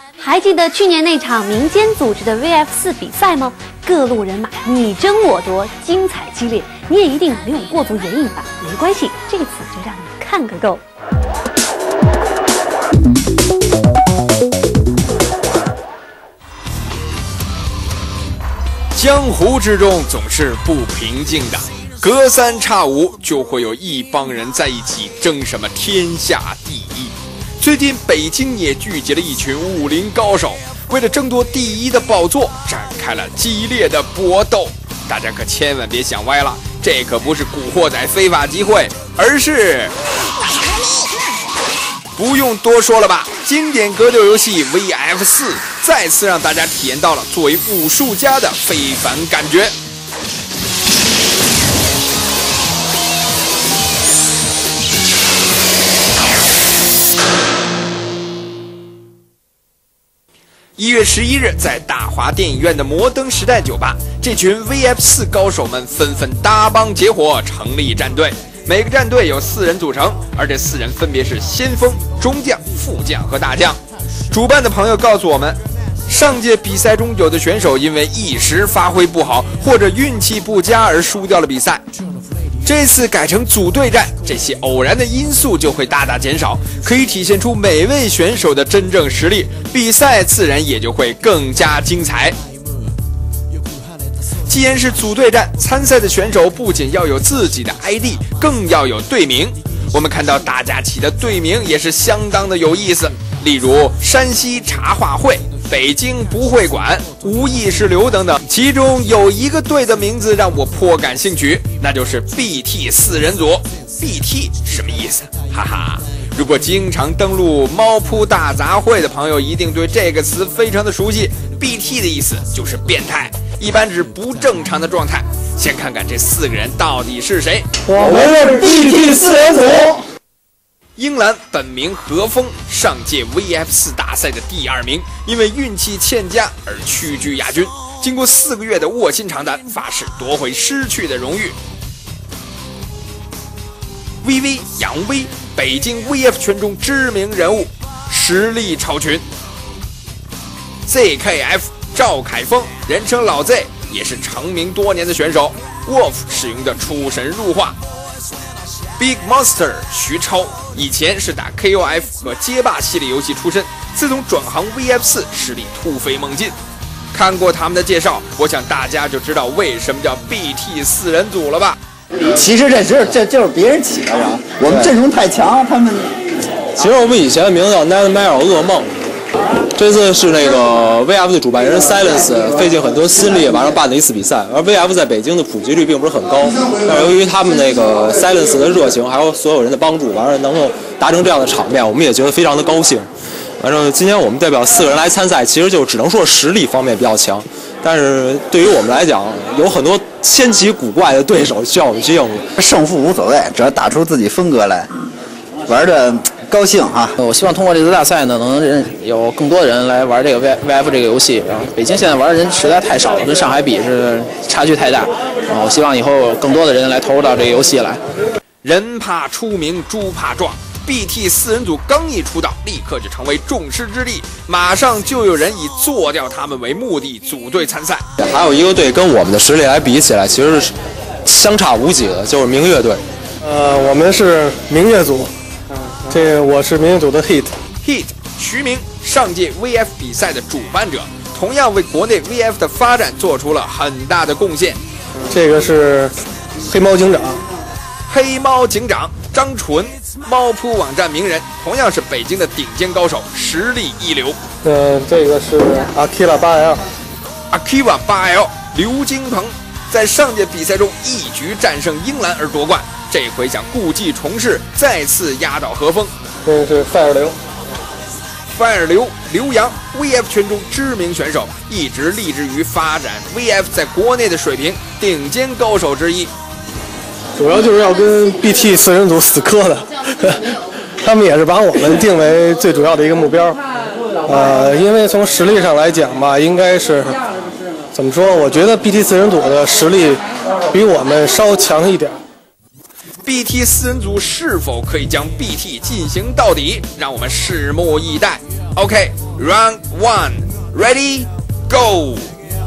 还记得去年那场民间组织的 VF4 比赛吗？各路人马你争我夺，精彩激烈，你也一定没有过足眼瘾吧？没关系，这次就让你看个够。 江湖之中总是不平静的，隔三差五就会有一帮人在一起争什么天下第一。最近北京也聚集了一群武林高手，为了争夺第一的宝座展开了激烈的搏斗。大家可千万别想歪了，这可不是古惑仔非法集会，而是不用多说了吧，经典格斗游戏 VF4 再次让大家体验到了作为武术家的非凡感觉。1月11日，在大华电影院的摩登时代酒吧，这群 VF4 高手们纷纷搭帮结伙，成立战队。每个战队由4人组成，而这4人分别是先锋、中将、副将和大将。主办的朋友告诉我们，上届比赛中有的选手因为一时发挥不好或者运气不佳而输掉了比赛。这次改成组队战，这些偶然的因素就会大大减少，可以体现出每位选手的真正实力，比赛自然也就会更加精彩。既然是组队战，参赛的选手不仅要有自己的 ID， 更要有队名。我们看到大家起的队名也是相当的有意思，例如山西茶话会、北京不会馆、无意识流等等。其中有一个队的名字让我颇感兴趣，那就是 BT 4人组。 BT 什么意思？哈哈，如果经常登录猫扑大杂烩的朋友一定对这个词非常的熟悉。 BT 的意思就是变态，一般指不正常的状态。先看看这4个人到底是谁。 我们是 BT 4人组。 英兰本名何峰，上届 VF4 大赛的第2名，因为运气欠佳而屈居亚军。经过4个月的卧薪尝胆，发誓夺回失去的荣誉。VV 杨威，北京 VF 圈中知名人物，实力超群。ZKF 赵凯峰，人称老 Z， 也是成名多年的选手。Wolf 使用的出神入化。Big Monster 徐超，以前是打 KOF 和街霸系列游戏出身，自从转行 VF4， 实力突飞猛进。看过他们的介绍，我想大家就知道为什么叫 BT 4人组了吧？ 其实这就是别人起的，我们阵容太强，他们。 其实我们以前的名字叫 Nightmare 噩梦。这次是那个 VF 的主办人 Silence 费尽很多心力马上办的一次比赛，而 VF 在北京的普及率并不是很高，但是由于他们那个 Silence 的热情，还有所有人的帮助，完了能够达成这样的场面，我们也觉得非常的高兴。反正今天我们代表4个人来参赛，其实就只能说实力方面比较强，但是对于我们来讲，有很多千奇古怪的对手需要我们去应付。 胜负无所谓，只要打出自己风格来，玩的高兴哈！ 我希望通过这次大赛呢，能有更多的人来玩这个 VF 这个游戏。然后北京现在玩的人实在太少了，跟上海比是差距太大。我希望以后更多的人来投入到这个游戏来。 人怕出名，猪怕壮。BT 4人组刚一出道，立刻就成为众矢之的，马上就有人以做掉他们为目的组队参赛。 还有一个队跟我们的实力来比起来，其实是相差无几的，就是明月队。 我们是明月组。我是明月组的 Hit， 徐明，上届 VF 比赛的主办者，同样为国内 VF 的发展做出了很大的贡献。 这个是黑猫警长张纯，猫扑网站名人，同样是北京的顶尖高手，实力一流。这个是 Akiva 8L 刘金鹏，在上届比赛中一局战胜英兰而夺冠。这回想故技重施，再次压倒何峰。这是 Fire 刘洋， VF 圈中知名选手，一直立志于发展 VF 在国内的水平，顶尖高手之一。主要就是要跟 BT 4人组死磕的，他们也是把我们定为最主要的一个目标。因为从实力上来讲吧，应该是怎么说？我觉得 BT 4人组的实力比我们稍强一点。BT 4人组是否可以将 BT 进行到底？让我们拭目以待。OK， Round 1 Ready Go。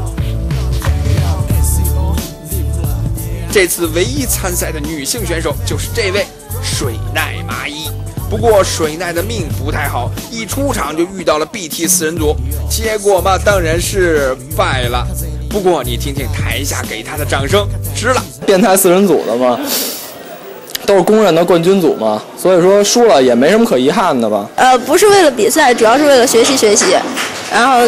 这次唯一参赛的女性选手就是这位水奈麻衣。不过水奈的命不太好，一出场就遇到了 BT 四人组，结果嘛当然是败了。不过你听听台下给她的掌声，值了。 变态四人组的嘛，都是公认的冠军组嘛，所以说输了也没什么可遗憾的吧。 不是为了比赛，主要是为了学习。然后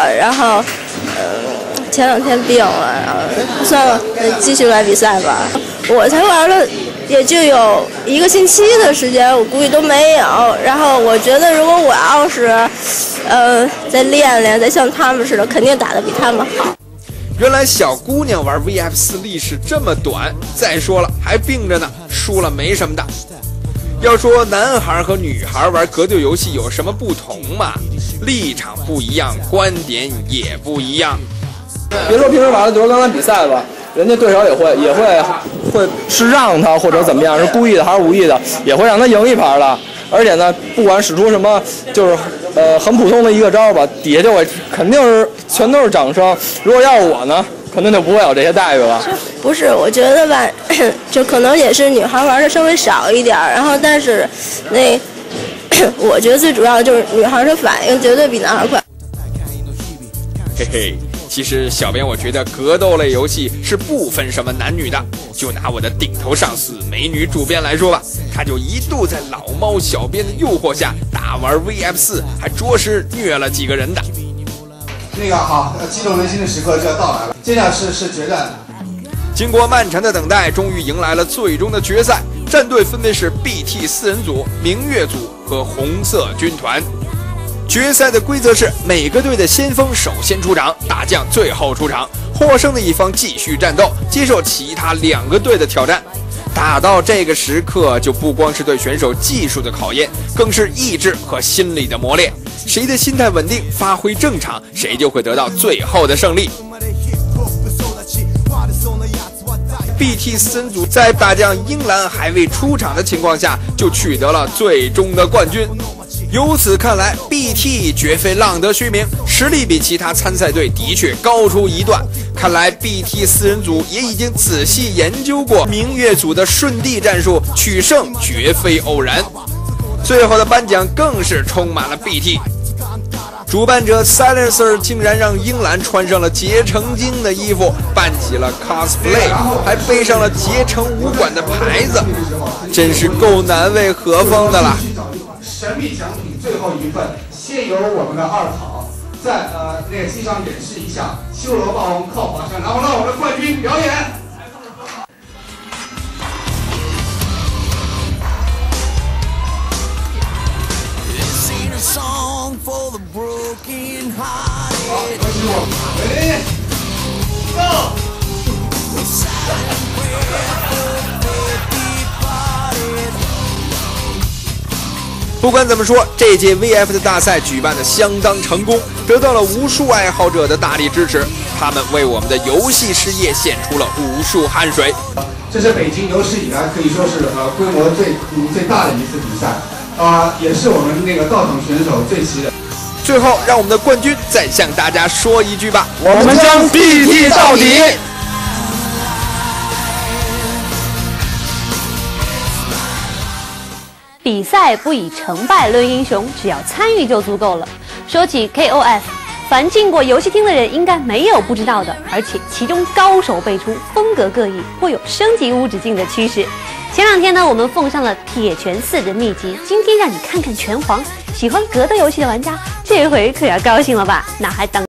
前2天病了，然后算了，继续来比赛吧。我才玩了也就有1个星期的时间，我估计都没有。然后我觉得，如果我要是再练，再像他们似的，肯定打得比他们好。 原来小姑娘玩 VF4 历史这么短，再说了还病着呢，输了没什么的。要说男孩和女孩玩格斗游戏有什么不同嘛？立场不一样，观点也不一样。 别说平时玩了，就说刚才比赛吧，人家对手也会是让他或者怎么样，是故意的还是无意的，也会让他赢一盘的。而且呢，不管使出什么，就是很普通的一个招吧，底下就会肯定是全都是掌声。如果要我呢，肯定就不会有这些待遇了。 不是，我觉得吧，就可能也是女孩玩的稍微少一点，然后但是我觉得最主要的就是女孩的反应绝对比男孩快。 嘿嘿。其实小编我觉得格斗类游戏是不分什么男女的，就拿我的顶头上司美女主编来说吧，她就一度在老猫小编的诱惑下大玩 VF4， 还着实虐了几个人的。 好，激动人心的时刻就要到来了，接下来是决战。 经过漫长的等待，终于迎来了最终的决赛，战队分别是 BT 四人组、明月组和红色军团。决赛的规则是每个队的先锋首先出场，大将最后出场，获胜的一方继续战斗，接受其他2个队的挑战。打到这个时刻，就不光是对选手技术的考验，更是意志和心理的磨练。谁的心态稳定，发挥正常，谁就会得到最后的胜利。BT 四人组在大将英兰还未出场的情况下，就取得了最终的冠军。由此看来 ，BT 绝非浪得虚名，实力比其他参赛队的确高出一段。看来 BT 四人组也已经仔细研究过明月组的顺地战术，取胜绝非偶然。最后的颁奖更是充满了 BT。主办者 Silencer 竟然让英兰穿上了结成精的衣服，扮起了 cosplay， 还背上了结成武馆的牌子，真是够难为何风的了。 神秘奖品最后一份，先由我们的2草在机上演示一下修罗霸王靠华山，然后让我们的冠军表演。 不管怎么说，这届 VF 的大赛举办的相当成功，得到了无数爱好者的大力支持，他们为我们的游戏事业献出了无数汗水。 这是北京有史以来可以说是规模最大的一次比赛，也是我们到场选手最齐的。 最后，让我们的冠军再向大家说一句吧： 我们将 BT 到底。 比赛不以成败论英雄，只要参与就足够了。说起 KOF， 凡进过游戏厅的人应该没有不知道的，而且其中高手辈出，风格各异，会有升级无止境的趋势。前2天呢，我们奉上了铁拳4的秘籍，今天让你看看拳皇。喜欢格斗游戏的玩家，这回可要高兴了吧？那还等